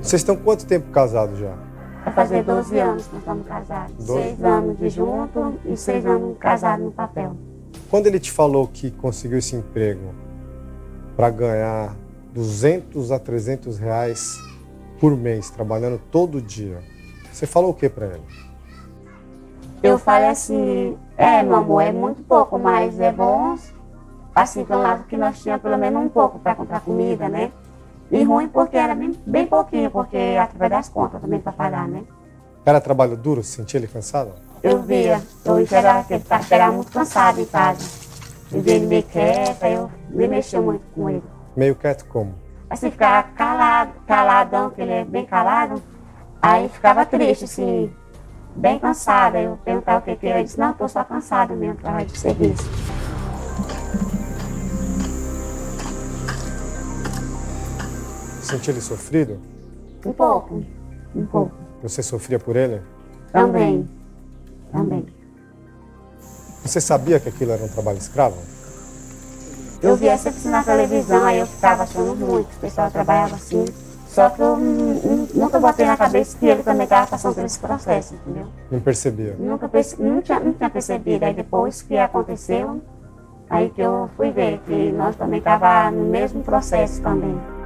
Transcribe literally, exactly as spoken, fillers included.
Vocês estão quanto tempo casados já? Vai fazer doze anos que nós estamos casados. doze. Seis anos de junto e seis anos casados no papel. Quando ele te falou que conseguiu esse emprego para ganhar duzentos a trezentos reais por mês, trabalhando todo dia, você falou o que para ele? Eu falei assim, é, meu amor, é muito pouco, mas é bom, assim, pelo lado que nós tínhamos pelo menos um pouco para comprar comida, né? E ruim porque era bem, bem pouquinho, porque através das contas também para pagar, né? Era trabalho duro? Você sentia ele cansado? Eu via, eu chegava, chegava muito cansado em casa. Eu via ele meio quieto, aí eu nem mexia muito com ele. Meio quieto como? Assim, ficava calado, caladão, que ele é bem calado. Aí ficava triste, assim, bem cansada. Eu perguntava o que que era, ele disse, não, estou só cansada mesmo, trabalho de serviço. Sentia ele sofrido? Um pouco, um pouco. Você sofria por ele? Também, também. Você sabia que aquilo era um trabalho escravo? Eu via sempre na televisão, aí eu ficava achando muito, o pessoal trabalhava assim. Só que eu nunca botei na cabeça que ele também estava passando por esse processo, entendeu? Não percebia? Nunca perce... não, tinha, não tinha percebido. Aí depois que aconteceu, aí que eu fui ver que nós também estávamos no mesmo processo também.